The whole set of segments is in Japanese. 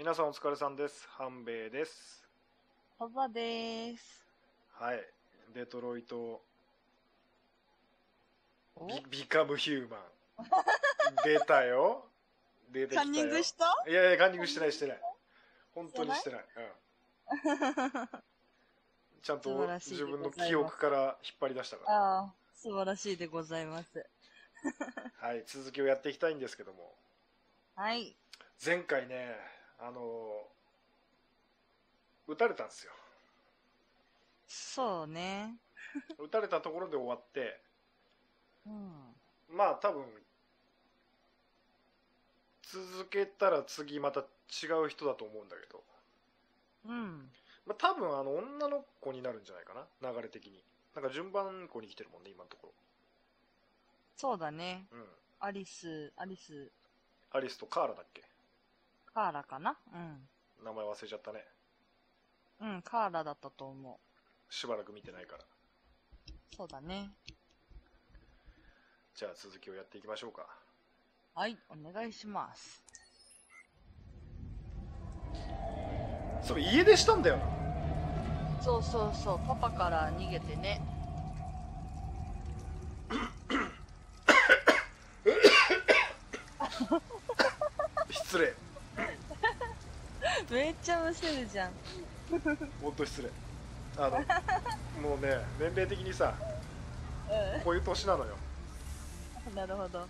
皆さんお疲れさんです。半兵衛です。 パパです。 はい。デトロイトおビカムヒューマン。出たよ。出てきたよ。 カンニングした？ いやいや、カンニングしてないしてない。本当にしてない。ちゃんと自分の記憶から引っ張り出したから。 ああ、素晴らしいでございます。 はい、続きをやっていきたいんですけども。 はい。 前回ね、撃たれたんですよ。 そうね。 撃たれたところで終わって、 うん。 まあ多分、続けたら次また違う人だと思うんだけど。 うん。 まあ、多分女の子になるんじゃないかな、流れ的に。なんか順番子に来てるもんね、今のところ。 そうだね。 うん。 アリス、 アリスとカーラだっけ？ カーラかな？うん。 名前忘れちゃったね。 うん、カーラだったと思う。 しばらく見てないから。 そうだね。 じゃあ続きをやっていきましょうか。 はい、お願いします。 それ家出したんだよな。 そうそうそう、パパから逃げてね。 失礼。 めっちゃむせるじゃん。 ほんと失礼。もうね、年齢的にさ、 うこういう年なのよ。 ん。なるほど。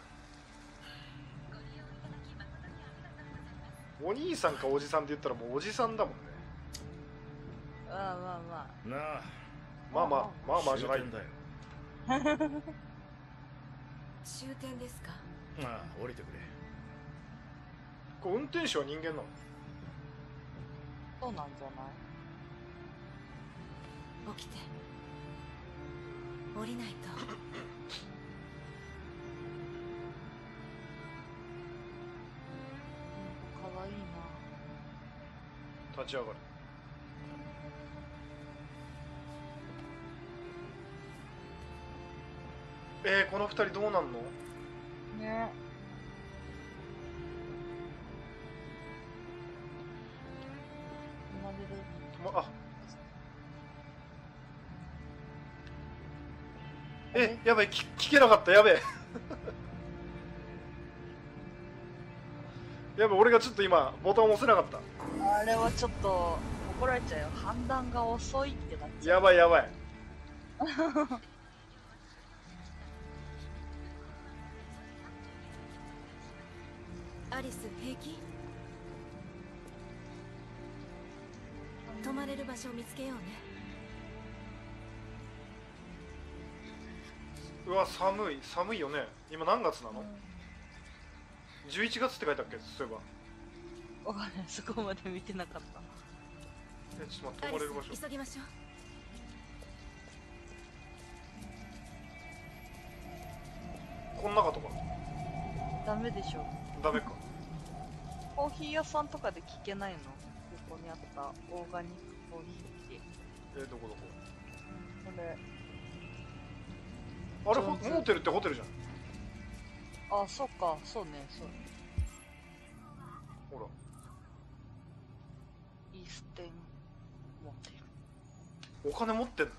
お兄さんかおじさんって言ったらもうおじさんだもんね。 まあまあまあ。 なあ。 まあまあ、まあまあじゃないんだよ。 終点ですか？ ああ、降りてくれ。 これ運転手は人間なの？ そうなんじゃない？ 起きて降りないと。 かわいい立ち上がる。この二人どうなんの？ な。ね。 やばい、聞けなかった、やべえ。やべえ、俺がちょっと今ボタン押せなかった。 あれはちょっと怒られちゃうよ。判断が遅いってなっちゃう。 やばいやばい。 アリス、平気？泊まれる場所を見つけようね。 うわ、寒いよね。今何月なの？ 11 月って書いてあっけ、そういえば。 わかんない、そこまで見てなかった。 ちょっと待って、泊まれる場所。 急ぎましょう。 この中とかダメでしょ。 ダメか。 コーヒー屋さんとかで聞けないの？横にあったオーガニックコーヒーって。 どこどこ？ これ。 あれ、モーテルってホテルじゃん。 あ、そっか、そうね、そうね。 ほら。 イーステンモーテお金持ってんの？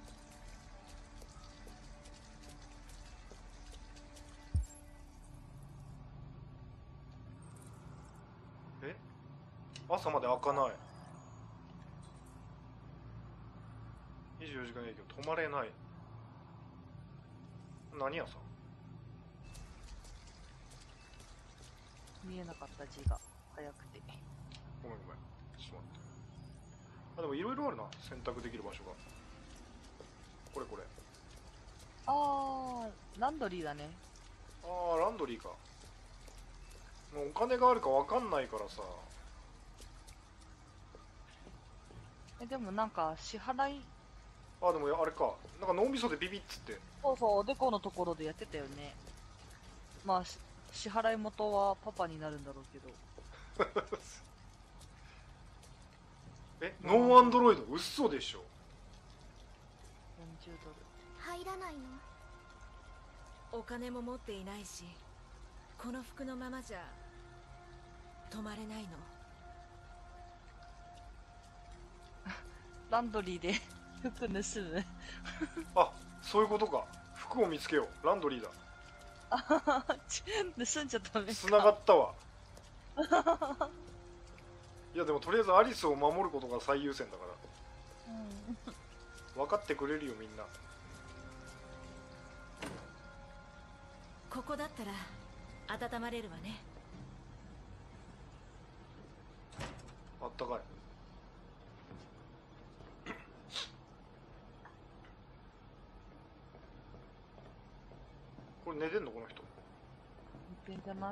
朝まで開かない。24時間営業、泊まれない。何屋さん？ ル。見えなかった字が早くて。 ごめん。ちょっと待って。あ、でもいろいろあるな、選択できる場所が。これ。 あー、ランドリーだね。 あー、ランドリーか。もうお金があるかわかんないからさ。 でもなんか支払い。 あ、でもあれか。なんか脳みそでビビッつって。 そうそう、おでこのところでやってたよね。まあ、支払い元はパパになるんだろうけど。 ノーアンドロイド？嘘でしょ。 40ドル。 入らないの？お金も持っていないし、この服のままじゃ泊まれないの。 ランドリーで服盗む。 あ、そういうことか。服を見つけよう。ランドリーだ。 盗んじゃダメか。 繋がったわ。いやでもとりあえずアリスを守ることが最優先だから。分かってくれるよみんな。 ここだったら温まれるわね。 あったかい。これ寝てんのこの人。 寝てんじゃない？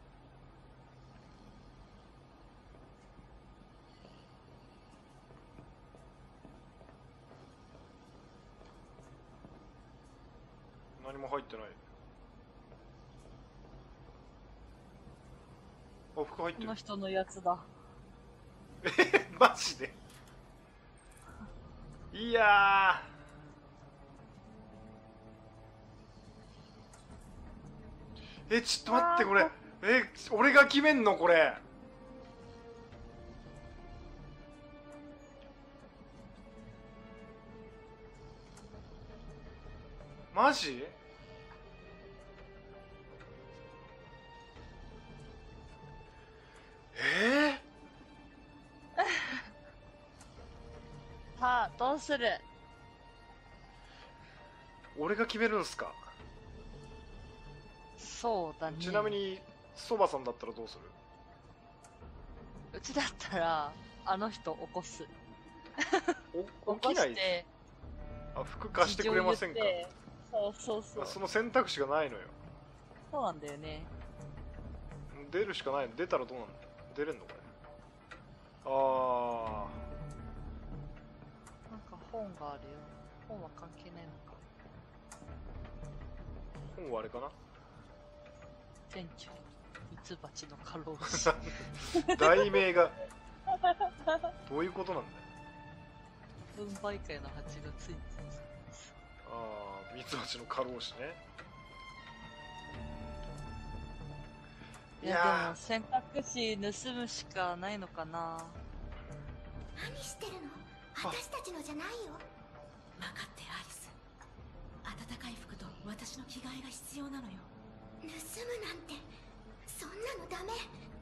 何も入ってない。あ、服入ってる。 この人のやつだ。 マジで。いやー、ちょっと待って、これ俺が決めんのこれ。マジ？ さあ、どうする？ 俺が決めるんすか？ そうだね。 ちなみにそばさんだったらどうする？ うちだったら、あの人起こす。 起きない起こしてあ、服貸してくれませんか？ 事情言ってそうそうそう。 その選択肢がないのよ。 そうなんだよね。 出るしかないの。出たらどうなの？出れんのこれ。あなんか本があるよ。本は関係ないのか。 ー、本はあれかな。 店長、ミツバチの過労死。 題名がどういうことなんだよ。 分配会の8月に。 ああ、ミツバチの過労死ね。 いやでも選択肢盗むしかないのかな。 何してるの？私たちのじゃないよ。 分かってアリス。暖かい服と私の着替えが必要なのよ。 盗むなんて、そんなのダメ。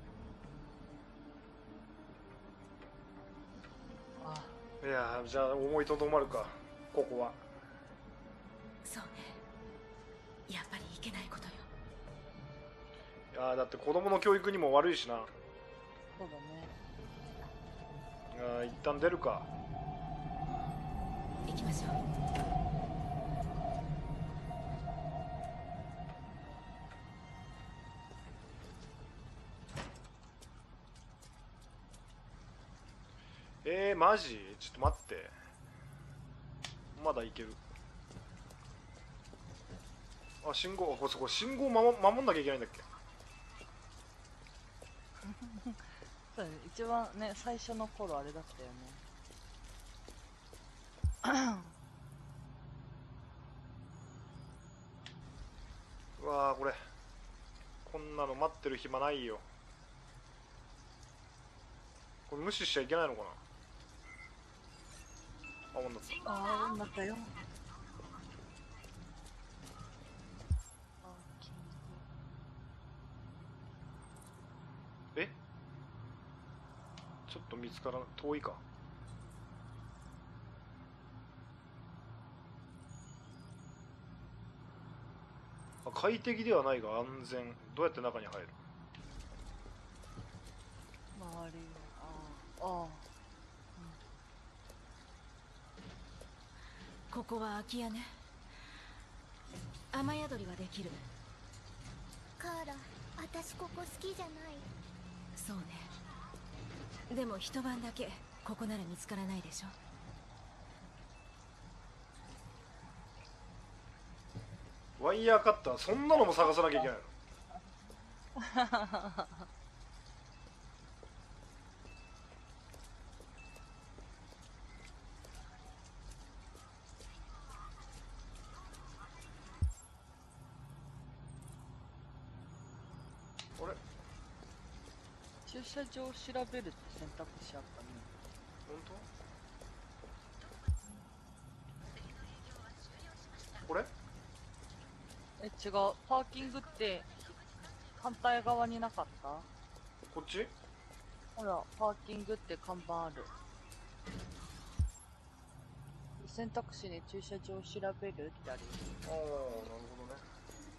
あ、 いやー、じゃあ思いとどまるか、ここは。 そうね。やっぱりいけないことよ。 いやー、だって子供の教育にも悪いしな。 そうだね。 一旦出るか。 行きましょう。 マジ？ちょっと待って。まだいける。あ、信号、これ信号守んなきゃいけないんだっけ？ そうだね。一番ね、最初の頃あれだったよね。 うわー、これこんなの待ってる暇ないよ。これ無視しちゃいけないのかな。あ、女だった。 ああ、なったよ。 ちょっと見つから遠いか。快適ではないが安全。どうやって中に入る？ 周りを、ああ、 ここは空き家ね。雨宿りはできる。 カーラ、私ここ好きじゃない。 そうね。でも一晩だけここなら見つからないでしょ。 ワイヤーカッター、そんなのも探さなきゃいけないの？あれ？ 駐車場を調べるって選択肢あったね。 本これえ、違う。パーキングって反対側になかった？ こっち？ ほら、パーキングって看板ある。選択肢に駐車場を調べるってあるよ。 ああ、なるほどね。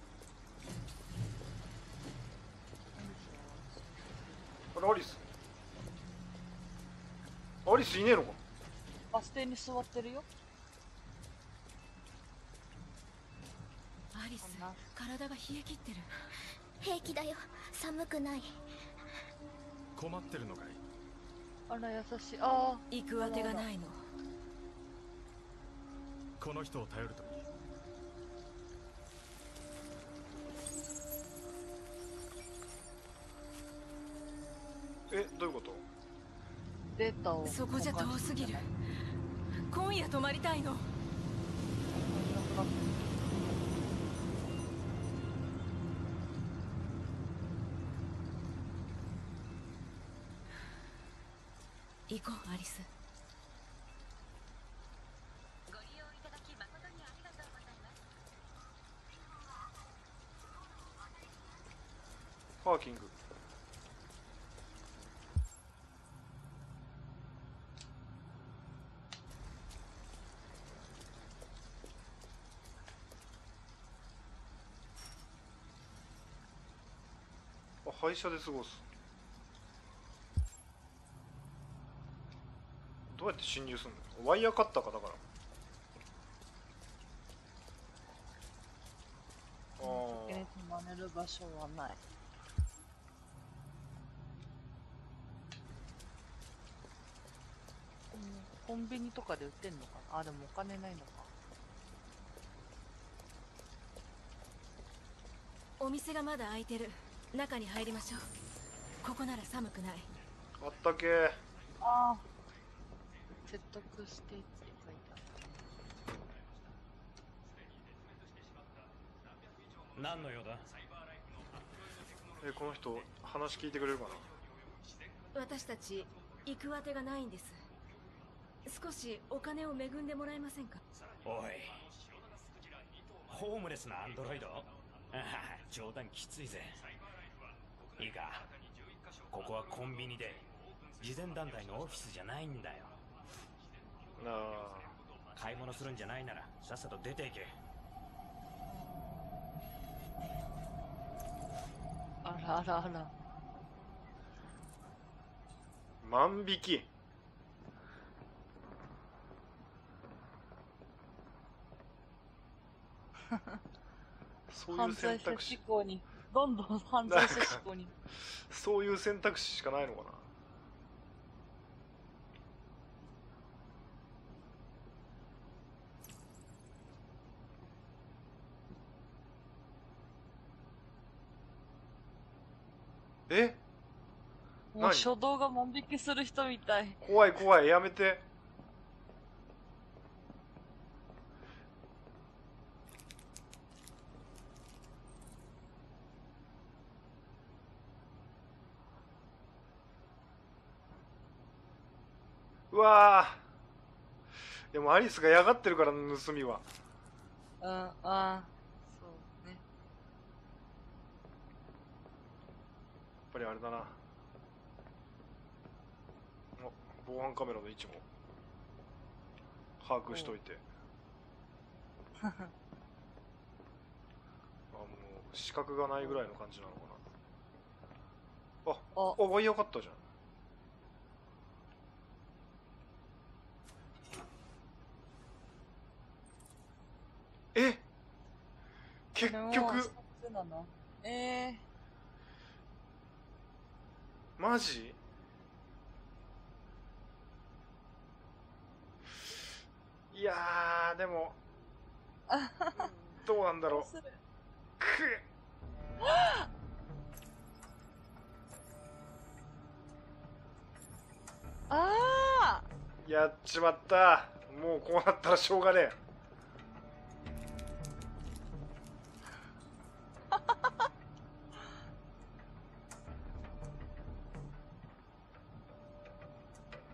あれ、アリス。アリスいねえのか？ バス停に座ってるよ。 アリス、体が冷え切ってる。 平気だよ、寒くない。 困ってるのかい？ あら、優しい。ああ。 行くあてがないの。 この人を頼るといい。 え、どういうこと？ データを。 そこじゃ遠すぎる。今夜泊まりたいの。行こう、アリス。 ご利用いただき誠にありがとうございます。 パーキング。あ、廃車で過ごす。どうやって侵入するの？ワイヤーカッターか、だから。あ先に泊まれる場所はない。コンビニとかで売ってんのかなあ、でもお金ないのか。 お店がまだ開いてる。中に入りましょう。ここなら寒くない。 あったけ。 ああ。説得してって書いてある。 何の用だ？ この人話聞いてくれるかな？ 私たち行くあてがないんです。少しお金を恵んでもらえませんか？ おい、ホームレスなアンドロイド？ああ、冗談きついぜ。いいか、ここはコンビニで慈善団体のオフィスじゃないんだよ。 なあ、 買い物するんじゃないならさっさと出ていけ。 あらあらあら。 万引き。そういう犯罪者選択肢、 思考に、どんどん犯罪者思考に。 そういう選択肢しかないのかな？え？ もう何？ 初動が万引きする人みたい。 怖い怖い、やめて。うわー、でもアリスが嫌がってるから、盗みは。 うん、ああ、そうね。 やっぱりあれだな。防犯カメラの位置も把握しといて。あ、もう視覚がないぐらいの感じなのかな。あ、ワイヤーカッターじゃん。え、結局マジ？いやー、でもどうなんだろう。くっ、 あやっちまった。もうこうなったらしょうがねえ。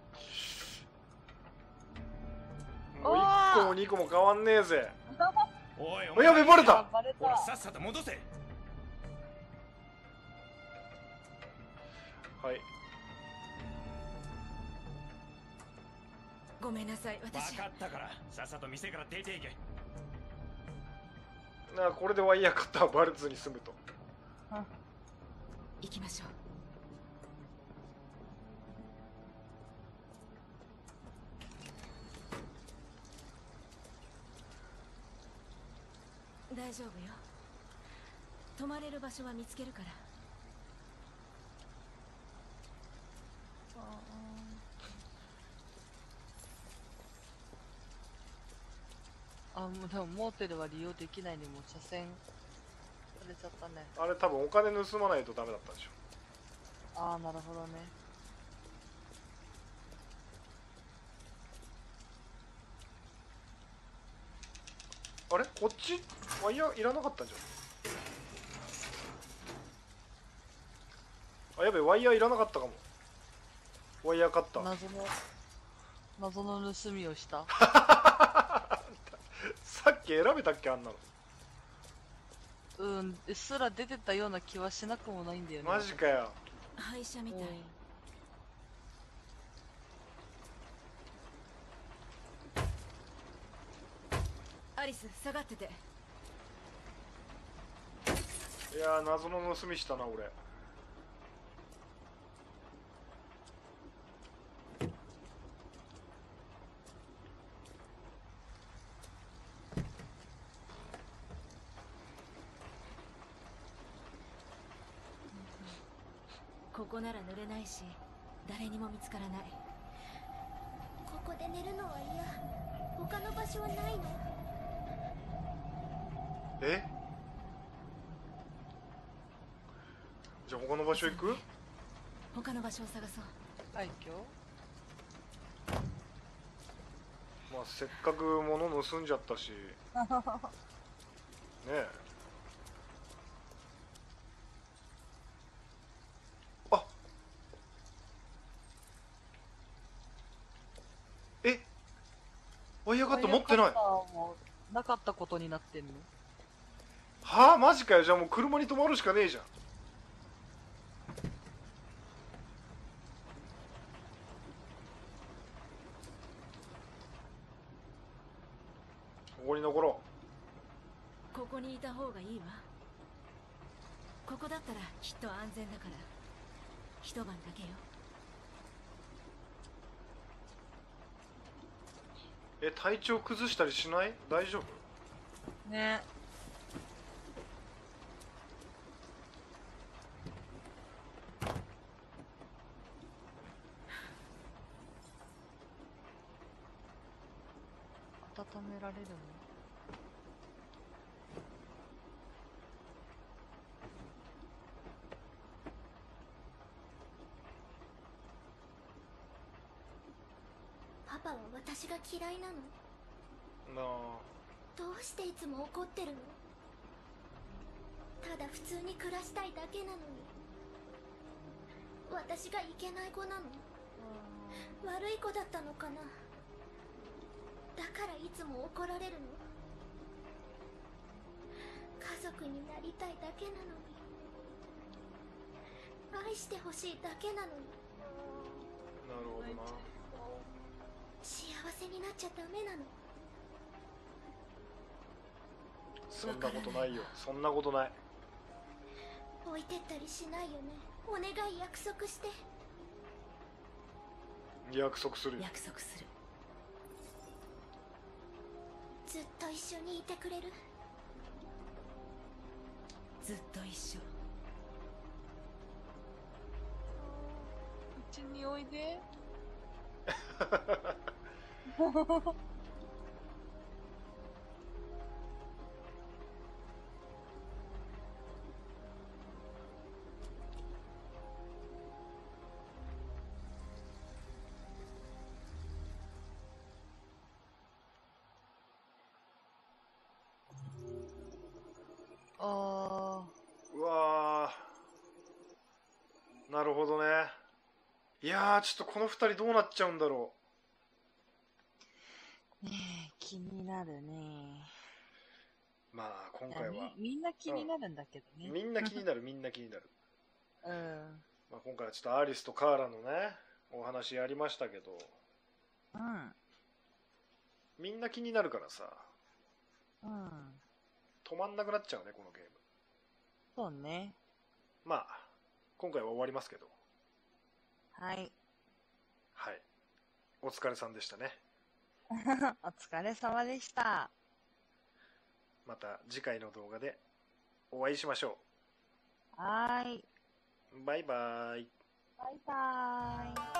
もう1個も2個も変わんねえぜ。 おい、 やべバレた。 あ、バレほら、 た。 さっさと戻せ。 はい。 ごめんなさい、 分私。 かったから、さっさと店から出ていけ。 これでワイヤーカッターバレずに済むと。 行きましょう。大丈夫よ。泊まれる場所は見つけるから。 あ、もうでもモーテルは利用できないにもう車線されちゃったね。 あれ多分お金盗まないとダメだったでしょ。 ああ、なるほどね。 あれこっちワイヤーいらなかったんじゃん。あ、やべワイヤーいらなかったかも。ワイヤーカッター。 謎の盗みをした。 さっき選べたっけあんなの。 うん、うっすら出てたような気はしなくもないんだよね。 マジかよ。 廃車みたい。アリス、下がってて。 いやー謎の盗みしたな俺。 ここなら濡れないし、誰にも見つからない。 ここで寝るのは嫌。他の場所はないの？ え、じゃあ他の場所行く？ 他の場所を探そう。 廃墟？ まあせっかく物盗んじゃったしねえ。あ、え、ワイヤーカット持ってない。 ワイヤーカッターもなかったことになってんの？ はあマジかよ。じゃあもう車に止まるしかねえじゃん。ここに残ろここにいた方がいいわ。ここだったらきっと安全だから。一晩だけよ。 う。体調崩したりしない？大丈夫？ ね。温められるの？ パパは私が嫌いなの？ なあ。 どうしていつも怒ってるの？ただ普通に暮らしたいだけなのに。私がいけない子なの？悪い子だったのかな？だからいつも怒られるの？家族になりたいだけなのに。愛してほしいだけなのに。 なるほどな。 幸せになっちゃダメなの？ そんなことないよ。そんなことない。 置いてったりしないよね？お願い、約束して。 約束するよ。 約束する。 ずっと一緒にいてくれる？ ずっと一緒。 うちにおいで。あうわー、なるほどね。いやーちょっとこの二人どうなっちゃうんだろう。 ー、ねえ、気になるね。。 今回は。 みんな気になるんだけどね。 みんな気になる、みんな気になる。 うん。 まあ、今回はちょっとアリスとカーラのね、お話やりましたけど、 うん。 みんな気になるからさ、 うん。 止まんなくなっちゃうね、このゲーム。 そうね。 まあ、今回は終わりますけど、 はい。 はい。お疲れさんでしたね。 お疲れ様でした。 また次回の動画でお会いしましょはーい。 う。バイバーイ。 バイバーイ。